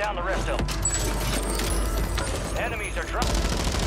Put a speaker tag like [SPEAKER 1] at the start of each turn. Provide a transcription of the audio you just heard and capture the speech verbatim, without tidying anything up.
[SPEAKER 1] down the rest of them. Enemies are dropping.